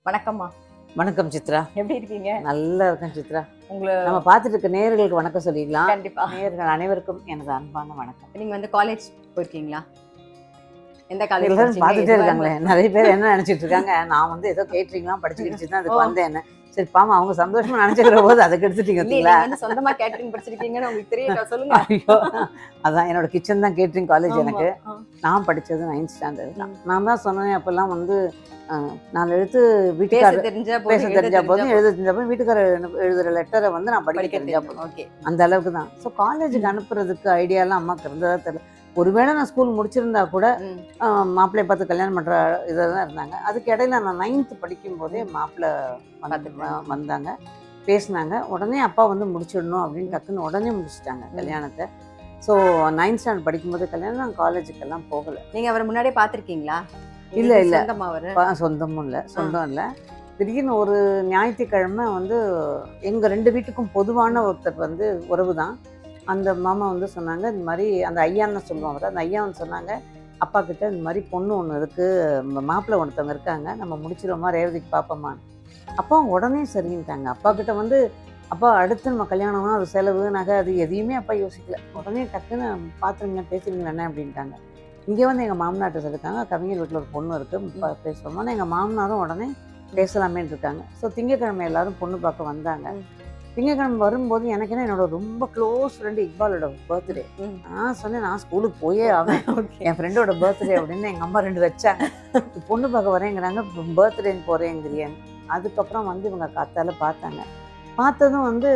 வணக்கம்மா. வணக்கம் சித்ரா. எப்படி இருக்கீங்க? நல்லா இருக்கேன் சித்ரா. உங்களை நம்ம பார்த்துட்டு இருக்க நேயர்களுக்கு வணக்கம் சொல்லிக்கலாம். கண்டிப்பா. நேயர்கள் அனைவருக்கும் எனது அன்பான வணக்கம். நீங்க வந்து காலேஜ் போயிருக்கீங்களா? எந்த காலேஜ் எல்லாரும் படிச்சீங்க? பார்த்துட்டே இருக்காங்களே, நிறைய பேர் என்ன நினைச்சிட்டு இருக்காங்க, நான் வந்து ஏதோ கேட்டரிங்லாம் படிச்சுக்கிட்டு தான் அதுக்கு வந்தேன். சரி பாமா, அவங்க சந்தோஷமா நினைச்சுக்கிற போது அதை கெடுத்துட்டீங்க. நீங்க வந்து சொந்தமா கேட்டரிங் படிச்சிருக்கீங்கன்னு உங்களுக்கு தெரியல, சொல்லுங்க. ஐயோ, அதான் என்னோட கிச்சன் தான் கேட்டரிங் காலேஜ். எனக்கு ஆமா. நான் படிச்சது 9th ஸ்டாண்டர்ட் தான். நான் தான் சொன்னேன் அப்பெல்லாம் வந்து 4 எழுத்து பேச வீட்டுக்காரர் தெரிஞ்சா பேச போதும், தெரிஞ்சா போதும், எழுத எழுத தெரிஞ்சா போதும், வீட்டுக்காரர் எழுதுற லெட்டரை வந்து நான் படிக்க படிக்க தெரிஞ்சா தெரியும். போதும், ஓகே. அந்த அளவுக்கு தான். ஸோ காலேஜுக்கு அனுப்புறதுக்கு ஐடியாலாம் அம்மாவுக்கு இருந்ததா தெரியல. ஒருவேளை நான் ஸ்கூல் முடிச்சிருந்தா கூட மாப்பிள்ளையை பார்த்து கல்யாணம் பண்ணுற இதில் தான் இருந்தாங்க. அதுக்கு இடையில நான் 9th படிக்கும் போதே மாப்பிள்ளை வந்தாங்க, பேசினாங்க. உடனே அப்பா வந்து முடிச்சிடணும் அப்படின்னு டக்குன்னு உடனே முடிச்சிட்டாங்க கல்யாணத்தை. ஸோ 9th ஸ்டாண்டர்ட் படிக்கும்போது கல்யாணம். நான் காலேஜுக்கெல்லாம் போகலை. நீங்க அவரை முன்னாடியே பார்த்துருக்கீங்களா? இல்ல, இல்ல. சொந்தமா அவரு? சொந்தமும் இல்லை, சொந்தம் இல்லை. திடீர்னு ஒரு ஞாயிற்றுக்கிழமை வந்து எங்கள் 2 வீட்டுக்கும் பொதுவான ஒருத்தர் வந்து உறவு தான். அந்த மாமா வந்து சொன்னாங்க, இந்த மாதிரி அந்த ஐயான்னு சொல்லுவாங்க. அந்த ஐயா வந்து சொன்னாங்க, அப்பா கிட்ட இந்த மாதிரி பொண்ணு ஒன்று இருக்குது, மாப்பிள்ளை ஒருத்தவங்க இருக்காங்க, நம்ம முடிச்சிடுவோமா, ரேவதிக்கு பார்ப்போமான்னு. அப்பா உடனே சரின்ட்டாங்க. அப்பா கிட்ட வந்து அப்பா அடுத்து நம்ம கல்யாணம்னா அது செலவு நகை அது எதையுமே அப்பா யோசிக்கல. உடனே டக்குன்னு பார்த்துருங்க பேசுறீங்களா அப்படின்ட்டாங்க. இங்கே வந்து எங்கள் மாமனார்ட்ட சொல்லியிருக்காங்க, கவிஞர் வீட்டில் ஒரு பொண்ணு இருக்குது, பேசுவோம்னா எங்கள் மாமனாரும் உடனே பேசலாமேன்னு இருக்காங்க. ஸோ திங்கக்கிழமை எல்லாரும் பொண்ணு பார்க்க வந்தாங்க. திங்கக்கிழமை வரும்போது எனக்கு என்ன, என்னோட ரொம்ப க்ளோஸ் ஃப்ரெண்டு இக்பாலோட பர்த்டே. நான் சொன்னேன், நான் ஸ்கூலுக்கு போயே ஆவேன், என் ஃப்ரெண்டோட பர்த்டே அப்படின்னு. எங்கள் அம்மா 2 வச்சாங்க. பொண்ணு பார்க்க வரேங்கிறாங்க, பர்த்டேன்னு போகிறேங்கிறியான்னு. அதுக்கப்புறம் வந்து இவங்க காத்தால பார்த்தாங்க. பார்த்ததும் வந்து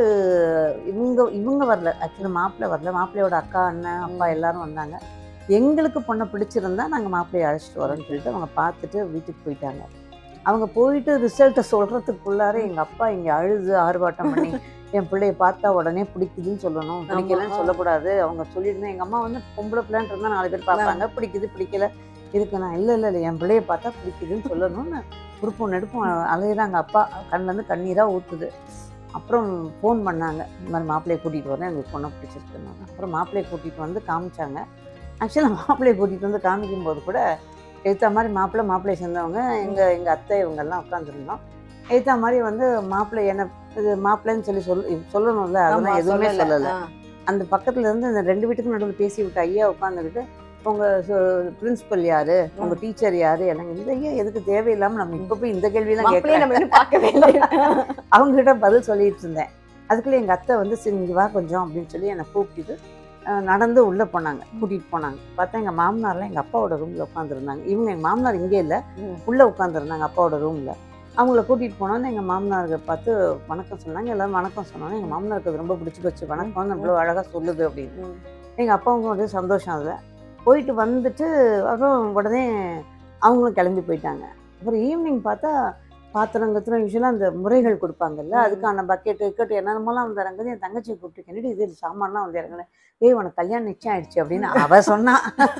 இவங்க வரல, ஆக்சுவலி மாப்பிள்ளை வரல, மாப்பிள்ளையோட அக்கா அண்ணன் அப்பா எல்லாரும் வந்தாங்க. எங்களுக்கு பொண்ணை பிடிச்சிருந்தா நாங்கள் மாப்பிள்ளையை அழைச்சிட்டு வரோன்னு சொல்லிட்டு அவங்க பார்த்துட்டு வீட்டுக்கு போயிட்டாங்க. அவங்க போயிட்டு ரிசல்ட்டை சொல்கிறதுக்குள்ளார எங்கள் அப்பா இங்கே அழுது ஆர்ப்பாட்டம் பண்ணி, என் பிள்ளைய பார்த்தா உடனே பிடிக்குதுன்னு சொல்லணும், பிடிக்கலன்னு சொல்லக்கூடாது. அவங்க சொல்லியிருந்தேன். எங்கள் அம்மா வந்து பொம்பளை பிள்ளைன்னு இருந்தால் 4 பேர் பார்ப்பாங்க, பிடிக்குது பிடிக்கல இருக்கு. நான் இல்லை இல்லை இல்லை, என் பிள்ளைய பார்த்தா பிடிக்குதுன்னு சொல்லணும்னு உறுப்பும் நெடுப்பும் அழுகிறாங்க. அப்பா கண்ணிலேருந்து கண்ணீராக ஊற்றுது. அப்புறம் ஃபோன் பண்ணாங்க, இந்த மாதிரி மாப்பிள்ளையை கூட்டிகிட்டு வரேன், எங்களுக்கு பொண்ணை பிடிச்சிருக்குன்னாங்க. அப்புறம் மாப்பிள்ளையை கூட்டிகிட்டு வந்து காமிச்சாங்க. ஆக்சுவலாக மாப்பிள்ளையை கூட்டிகிட்டு வந்து காமிக்கும்போது கூட எழுத்தா மாதிரி மாப்பிள்ளையை சேர்ந்தவங்க எங்கள் அத்தை இவங்கெல்லாம் உட்காந்துருந்தோம். எழுத்தா மாதிரி வந்து மாப்பிள்ளை என்ன இது மாப்பிள்ளைன்னு சொல்லணும்ல, அதெல்லாம் எதுவுமே சொல்லலை. அந்த பக்கத்துல இருந்து அந்த 2 வீட்டுக்கும் நடுவில் பேசி விட்டு ஐயா உட்காந்துக்கிட்டு, உங்கள் பிரின்சிபல் யாரு, உங்கள் டீச்சர் யாரு, எனக்கு இந்த ஐயா எதுக்கு தேவையில்லாமல் நம்ம இப்போ போய் இந்த கேள்வியெல்லாம் கேட்கலாம் அவங்ககிட்ட பதில் சொல்லிட்டு இருந்தேன். அதுக்குள்ளே எங்கள் அத்தை வந்து சரி இங்கே வா கொஞ்சம் அப்படின்னு சொல்லி என்னை கூப்பிட்டு நடந்து உள்ளே போனாங்க, கூட்டிகிட்டு போனாங்க. பார்த்தா எங்கள் மாமனார்லாம் எங்கள் அப்பாவோட ரூமில் உட்காந்துருந்தாங்க. இவங்க எங்கள் மாமனார் இங்கே இல்லை, உள்ளே உட்காந்துருந்தாங்க அப்பாவோட ரூமில். அவங்கள கூட்டிகிட்டு போனோன்னு எங்கள் மாமனாருக்கு பார்த்து வணக்கம் சொன்னாங்க. எல்லோரும் வணக்கம் சொன்னோன்னே எங்கள் மாமனாருக்கு அது ரொம்ப பிடிச்சி போச்சு. வணக்கம் நம்மளோ அழகாக சொல்லுது அப்படின்னு. எங்கள் அப்பாவுக்கும் வந்து சந்தோஷம். அதில் போயிட்டு வந்துட்டு அப்புறம் உடனே அவங்களும் கிளம்பி போயிட்டாங்க. அப்புறம் ஈவினிங் பார்த்தா பாத்திரம் யூஸ்வலாக அந்த முறைகள் கொடுப்பாங்கல்ல, அதுக்கான பக்கெட்டு என்னென்னமோலாம் வந்து இறங்குது. என் தங்கச்சியை கூப்பிட்டு கண்டிப்பாக இது சாமான்லாம் வந்து இறங்குனேன். உனக்கு கல்யாணம் நிச்சயம் ஆயிடுச்சு அப்படின்னு அவள் சொன்னா.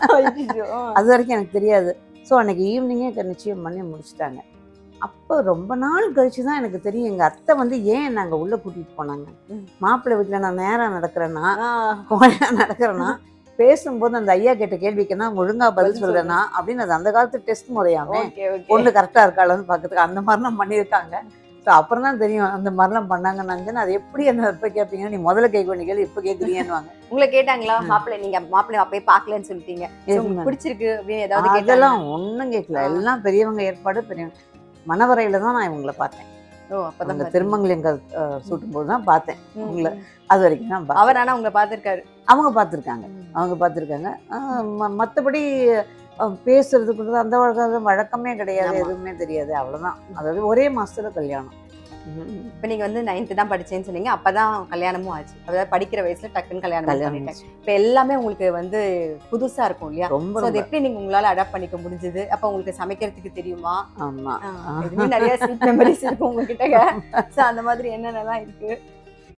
அது வரைக்கும் எனக்கு தெரியாது. ஸோ அன்னைக்கு ஈவினிங்கே நிச்சயம் பண்ணி முடிச்சுட்டாங்க. அப்போ ரொம்ப நாள் கழிச்சு தான் எனக்கு தெரியும் எங்கள் அத்தை வந்து ஏன் நாங்கள் உள்ளே கூட்டிகிட்டு போனாங்க. மாப்பிள்ளை வீட்டில் நான் நேராக நடக்கிறேன்னா கோழையாக நடக்கிறேன்னா பேசும்போது அந்த ஐயா கேட்ட கேள்விக்குன்னா ஒழுங்கா பதில் சொல்றேன்னா அப்படின்னு. அது அந்த காலத்து டெஸ்ட் முறையாமே, பொண்ணு கரெக்டாக இருக்காளான்னு பார்க்கறதுக்கு அந்த மாதிரிலாம் பண்ணியிருக்காங்க. ஸோ அப்புறம் தான் தெரியும் அந்த மாதிரிலாம் பண்ணாங்கன்னு. அது எப்படி என்ன எப்போ கேட்பீங்கன்னா, நீ முதல்ல கேட்க வேண்டிய கேள்வி இப்போ கேட்குறீங்கன்னு உங்களை கேட்டாங்களா? மாப்பிள்ளை நீங்க மாப்பிள்ளை அப்பயே பார்க்கலன்னு சொல்லிட்டீங்க, பிடிச்சிருக்கு அப்படின்னு ஏதாவது? அதெல்லாம் ஒன்றும் கேட்கல. எல்லாம் பெரியவங்க ஏற்பாடு, பெரியவங்க மணவரையில தான் நான் இவங்களை பார்த்தேன். அப்பதான் திருமங்கலிங்க சூட்டும் போது தான் பார்த்தேன் உங்களை. அது வரைக்கும் தான் அவர். ஆனால் உங்களை பார்த்துருக்காரு, அவங்க பார்த்துருக்காங்க. மற்றபடி பேசுறதுக்கு அந்த வழக்கமே கிடையாது, எதுவுமே தெரியாது, அவ்வளோதான். அதாவது ஒரே மாசத்துல கல்யாணம். இப்போ நீங்கள் வந்து 9th தான் படிச்சேன்னு சொன்னீங்க, அப்பதான் கல்யாணமும் ஆச்சு. அதாவது படிக்கிற வயசுல டக்குன்னு கல்யாணம் பண்ணிட்டேன். இப்போ எல்லாமே உங்களுக்கு வந்து புதுசா இருக்கும் இல்லையா? ரொம்ப. அது எப்படி நீங்க உங்களால அடாப்ட் பண்ணிக்க முடிஞ்சது? அப்போ உங்களுக்கு சமைக்கிறதுக்கு தெரியுமா? ஆமா, நிறைய ஸ்வீட் மெமரிஸ் இருக்கு உங்ககிட்ட. ஸோ அந்த மாதிரி என்னென்னலாம் இருக்கு?